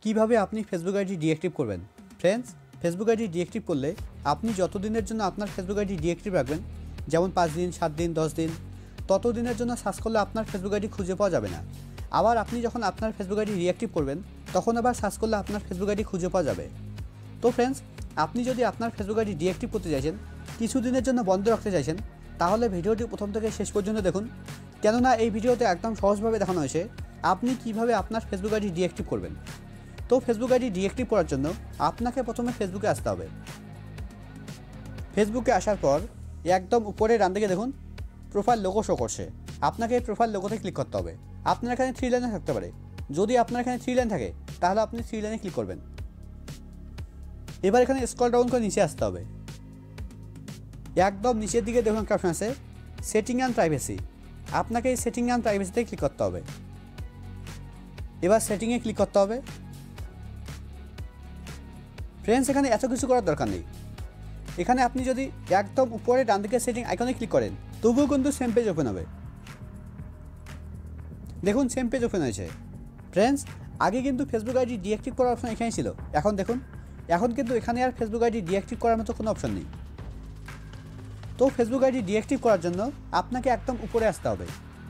কিভাবে আপনি Facebook ID deactive করবেন। ফ্রেন্ডস, ফেসবুক আইডি ডিঅ্যাক্টিভ করলে আপনি যতদিনের জন্য আপনার ফেসবুক আইডি ডিঅ্যাক্টিভ রাখবেন, যেমন 5 দিন, 7 দিন, 10 দিন, ততদিনের জন্য সার্চ করলে আপনার ফেসবুক আইডি খুঁজে পাওয়া যাবে না। আবার আপনি যখন আপনার ফেসবুক আইডি রিঅ্যাক্টিভ করবেন, তখন আবার সার্চ করলে আপনার ফেসবুক আইডি খুঁজে পাওয়া যাবে। তো ফ্রেন্ডস, আপনি যদি আপনার ফেসবুক আইডি ডিঅ্যাক্টিভ করতে চাইছেন, কিছুদিনের জন্য বন্ধ রাখতে চাইছেন, তাহলে ভিডিওটি প্রথম থেকে শেষ পর্যন্ত দেখুন। কেননা এই ভিডিওতে একদম সহজভাবে দেখানো হয়েছে আপনি কিভাবে আপনার ফেসবুক আইডি ডিঅ্যাক্টিভ করবেন। তো ফেসবুক আইডি ডিঅ্যাক্টিভ করার জন্য আপনাকে প্রথমে ফেসবুকে আসতে হবে। ফেসবুকে আসার পর একদম উপরে ডান দিকে দেখুন প্রোফাইল লোগো শো করছে। আপনাকে এই প্রোফাইল লোগোতে ক্লিক করতে হবে। আপনার এখানে 3 লাইনে থাকতে পারে। যদি আপনার এখানে 3 লাইন থাকে তাহলে আপনি 3 লাইনে ক্লিক করবেন। এবার এখানে স্ক্রল ডাউন করে নিচে আসতে হবে। একদম নিচের দিকে দেখুন একটা অপশন আছে সেটিং অ্যান্ড প্রাইভেসি। আপনাকে এই সেটিং অ্যান্ড প্রাইভেসিতে ক্লিক করতে হবে। এবার সেটিংয়ে ক্লিক করতে হবে। ফ্রেন্ডস, এখানে এত কিছু করার দরকার নেই। এখানে আপনি যদি একদম উপরে ডান দিকে সেটিং আইকনে ক্লিক করেন, তবুও কিন্তু সেম পেজ ওপেন হবে। দেখুন সেম পেজ ওপেন হয়েছে। ফ্রেন্ডস, আগে কিন্তু ফেসবুক আইডি ডিঅ্যাক্টিভ করার অপশন এখানে ছিল। এখন দেখুন, এখন কিন্তু এখানে আর ফেসবুক আইডি ডিঅ্যাক্টিভ করার মতো কোনো অপশন নেই। তো ফেসবুক আইডি ডিঅ্যাক্টিভ করার জন্য আপনাকে একদম উপরে আসতে হবে।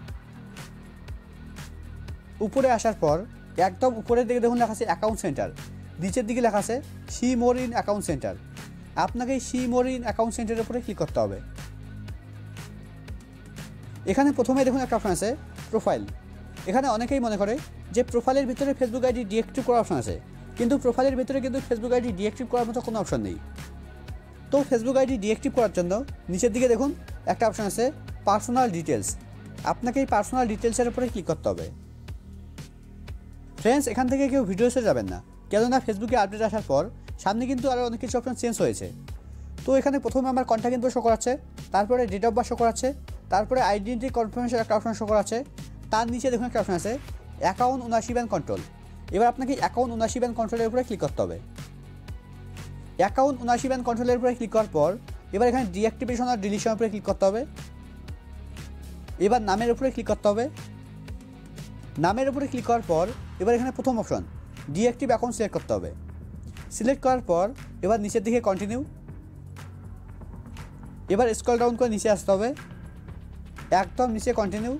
উপরে আসার পর একদম উপরের দিকে দেখুন লেখা আছে অ্যাকাউন্ট সেন্টার, নিচের দিকে লেখা আছে see more in account center. আপনাকে এই সি মোর ইন অ্যাকাউন্ট সেন্টারের উপরে ক্লিক করতে হবে। এখানে প্রথমে দেখুন একটা অপশন আছে প্রোফাইল। এখানে অনেকেই মনে করে যে প্রোফাইলের ভিতরে ফেসবুক আইডি ডিঅ্যাক্টিভ করার অপশন আছে, কিন্তু প্রোফাইলের ভিতরে কিন্তু ফেসবুক আইডি ডিঅ্যাক্টিভ করার মতো কোনো অপশন নেই। তো ফেসবুক আইডি ডিঅ্যাক্টিভ করার জন্য নিচের দিকে দেখুন একটা অপশন আছে পার্সোনাল ডিটেলস। আপনাকে এই পার্সোনাল ডিটেলসের উপরে ক্লিক করতে হবে। ফ্রেন্ডস, এখান থেকে কেউ ভিডিওসে যাবেন না, কেননা ফেসবুকে আপডেট আসার পর সামনে কিন্তু আরও অনেক কিছু অপশন চেঞ্জ হয়েছে। তো এখানে প্রথমে আমার কন্ট্যাক্ট ইনফো শো করাচ্ছে, তারপরে ডেট অফ বার্থ শো করাচ্ছে, তারপরে আইডেন্টিটি কনফার্মেশন একটা অপশন শো করাচ্ছে। তার নিচে দেখুন একটা অপশন আছে অ্যাকাউন্ট ওনারশিপ অ্যান্ড কন্ট্রোল। এবার আপনাকে অ্যাকাউন্ট ওনারশিপ অ্যান্ড কন্ট্রোলের উপরে ক্লিক করতে হবে। অ্যাকাউন্ট ওনারশিপ অ্যান্ড কন্ট্রোলের উপরে ক্লিক করার পর এবার এখানে ডিঅ্যাক্টিভেশন আর ডিলিশনের উপরে ক্লিক করতে হবে। এবার নামের উপরে ক্লিক করতে হবে। নামের উপরে ক্লিক করার পর এবার এখানে প্রথম অপশন ডিঅ্যাক্টিভ অ্যাকাউন্ট সিলেক্ট করতে হবে। সিলেক্ট করার পর এবার নিচের দিকে কন্টিনিউ। এবার স্ক্রল ডাউন করে নিচে আসতে হবে, একদম নিচে কন্টিনিউ।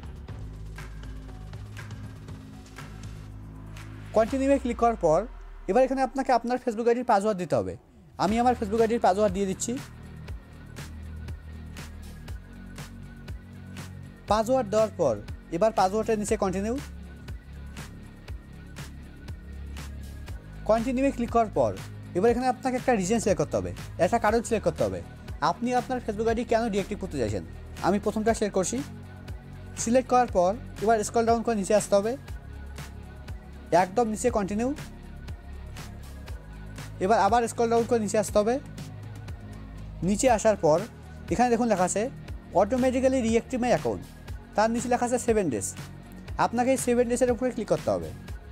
কন্টিনিউয়ে ক্লিক করার পর এবার এখানে আপনাকে আপনার ফেসবুক আইডির পাসওয়ার্ড দিতে হবে। আমি আমার ফেসবুক আইডির পাসওয়ার্ড দিয়ে দিচ্ছি। পাসওয়ার্ড দেওয়ার পর এবার পাসওয়ার্ডের নিচে কন্টিনিউ। কন্টিনিউয়ে ক্লিক করার পর এবার এখানে আপনাকে একটা রিজন সিলেক্ট করতে হবে, একটা কারণ সিলেক্ট করতে হবে। আপনি আপনার ফেসবুক আইডি কেন ডিঅ্যাক্টিভ করতে চাইছেন। আমি প্রথমটা সিলেক্ট করছি। সিলেক্ট করার পর এবার স্ক্রল ডাউন করে নিচে আসতে হবে, একদম নিচে কন্টিনিউ। এবার আবার স্ক্রল ডাউন করে নিচে আসতে হবে। নিচে আসার পর এখানে দেখুন লেখা আছে অটোমেটিক্যালি রিঅ্যাক্টিভ মাই অ্যাকাউন্ট। তার নিচে লেখা আছে 7 ডেজ। আপনাকে এই 7 ডেজের উপরে ক্লিক করতে হবে।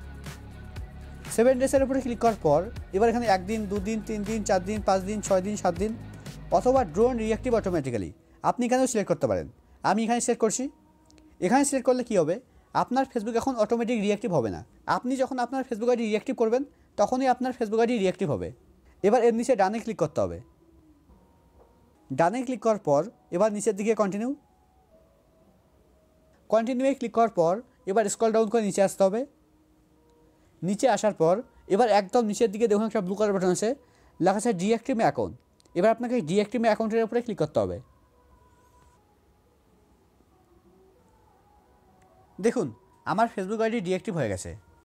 7 ডেজের উপরে ক্লিক করার পর এবার এখানে 1 দিন, 2 দিন, 3 দিন, 4 দিন, 5 দিন, 6 দিন, 7 দিন, অথবা ড্রোন রিঅ্যাক্টিভ অটোমেটিক্যালি আপনি এখানেও সিলেক্ট করতে পারেন। আমি এখানে সিলেক্ট করছি। এখানে সিলেক্ট করলে কী হবে, আপনার ফেসবুক এখন অটোমেটিক রিঅ্যাক্টিভ হবে না। আপনি যখন আপনার ফেসবুক আইডি রিঅ্যাক্টিভ করবেন তখনই আপনার ফেসবুক আইডি রিঅ্যাক্টিভ হবে। এবার এর নিচে ডানে ক্লিক করতে হবে। ডানে ক্লিক করার পর এবার নিচের দিকে কন্টিনিউ। কন্টিনিউয়ে ক্লিক করার পর এবার স্ক্রল ডাউন করে নিচে আসতে হবে। নিচে আসার পর এবার একদম নিচের দিকে দেখুন একটা ব্লু কালার বাটন আছে, লেখা আছে ডিঅ্যাক্টিভ মাই অ্যাকাউন্ট। এবার আপনাকে ডিঅ্যাক্টিভ মাই অ্যাকাউন্টের উপরে ক্লিক করতে হবে। দেখুন আমার ফেসবুক আইডি ডিঅ্যাক্টিভ হয়ে গেছে।